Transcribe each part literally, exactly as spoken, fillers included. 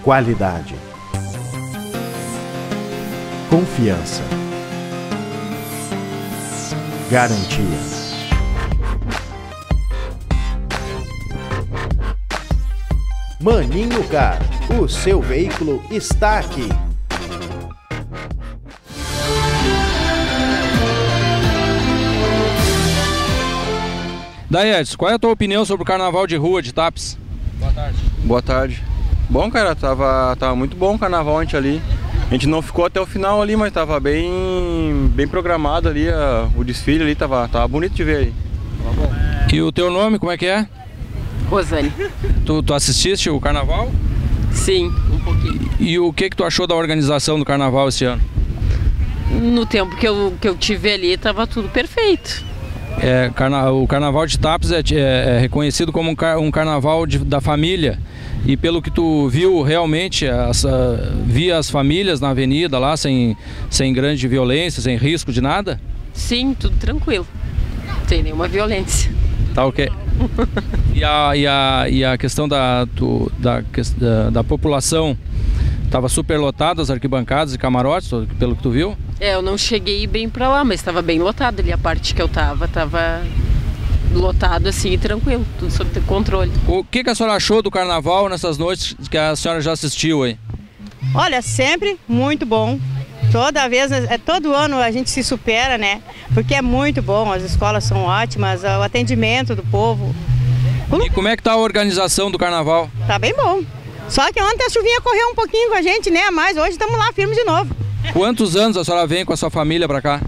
Qualidade. Confiança. Garantia. Maninho Car, o seu veículo está aqui. Daí, Edson, qual é a tua opinião sobre o carnaval de rua de Tapes? Boa tarde. Boa tarde. Bom, cara, tava, tava muito bom o carnaval ontem ali. A gente não ficou até o final ali, mas tava bem, bem programado ali, a, o desfile ali, tava, tava bonito de ver aí. Tava bom. E o teu nome, como é que é? Rosane. Tu, tu assististe o carnaval? Sim, um pouquinho. E, e o que que tu achou da organização do carnaval esse ano? No tempo que eu, que eu tive ali, tava tudo perfeito. É, carna, o carnaval de Tapes é, é, é reconhecido como um, car, um carnaval de, da família. E pelo que tu viu, realmente, as, a, via as famílias na avenida lá, sem, sem grande violência, sem risco de nada? Sim, tudo tranquilo. Não tem nenhuma violência. Tá ok. E a, e a, e a questão da, do, da, da, da população, estava super lotado as arquibancadas e camarotes, pelo que tu viu? É, eu não cheguei bem pra lá, mas estava bem lotado ali. A parte que eu tava, estava lotado assim e tranquilo, tudo sob controle. O que, que a senhora achou do carnaval nessas noites que a senhora já assistiu aí? Olha, sempre muito bom. Toda vez, é, todo ano a gente se supera, né? Porque é muito bom, as escolas são ótimas, o atendimento do povo. Como... E como é que tá a organização do carnaval? Tá bem bom. Só que ontem a chuvinha correu um pouquinho com a gente, né? Mas hoje estamos lá firmes de novo. Quantos anos a senhora vem com a sua família pra cá?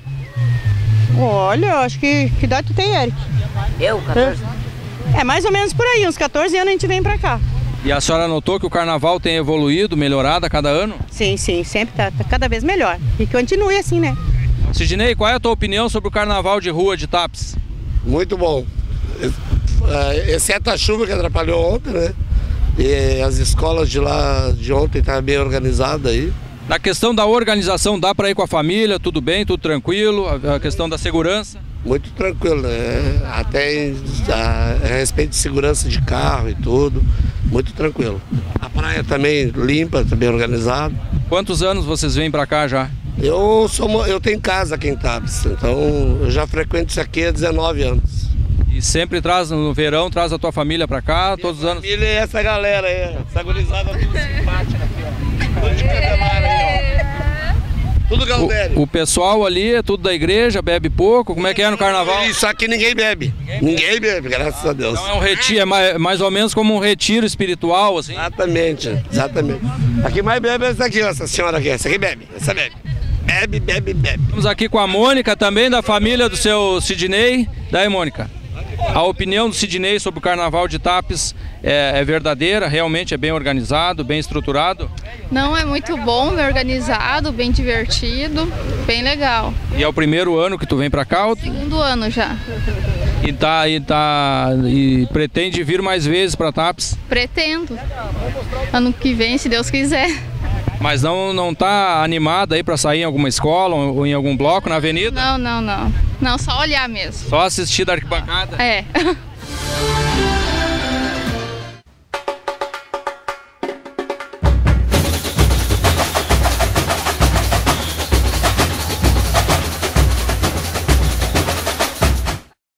Olha, acho que... Que idade tu tem, Eric? Eu, quatorze. É mais ou menos por aí, uns quatorze anos a gente vem pra cá. E a senhora notou que o carnaval tem evoluído, melhorado a cada ano? Sim, sim, sempre tá, tá cada vez melhor. E que continue assim, né? Sidney, qual é a tua opinião sobre o carnaval de rua de Tapes? Muito bom. Exceto a chuva que atrapalhou ontem, né? E as escolas de lá de ontem estavam bem organizadas aí. Na questão da organização, dá para ir com a família, tudo bem, tudo tranquilo? A questão da segurança? Muito tranquilo, né? Até a, a respeito de segurança de carro e tudo, muito tranquilo. A praia também limpa, também organizada. Quantos anos vocês vêm para cá já? Eu, sou, eu tenho casa aqui em Tapes, então eu já frequento isso aqui há dezenove anos. E sempre traz, no verão, traz a tua família pra cá, todos os anos? Família é essa galera aí, essa gurizada tudo simpática aqui, ó. Tudo de cadelara aí, ó. Tudo Galdério. O, o pessoal ali é tudo da igreja, bebe pouco, como é que é no carnaval? Isso aqui ninguém bebe, ninguém, ninguém bebe, graças a Deus. Então é um retiro, é mais, mais ou menos como um retiro espiritual, assim? Exatamente, exatamente. Aqui mais bebe é essa aqui, ó, essa senhora aqui, essa aqui bebe, essa bebe. Bebe, bebe, bebe. Estamos aqui com a Mônica também, da família do seu Sidney. Daí, Mônica? A opinião do Sidney sobre o carnaval de Tapes é, é verdadeira? Realmente é bem organizado, bem estruturado? Não, é muito bom, bem organizado, bem divertido, bem legal. E é o primeiro ano que tu vem pra cá? Ou... Segundo ano já. E, tá, e, tá, e pretende vir mais vezes pra Tapes? Pretendo. Ano que vem, se Deus quiser. Mas não, não tá animada aí pra sair em alguma escola ou em algum bloco na avenida? Não, não, não. Não, só olhar mesmo. Só assistir da arquibancada? É.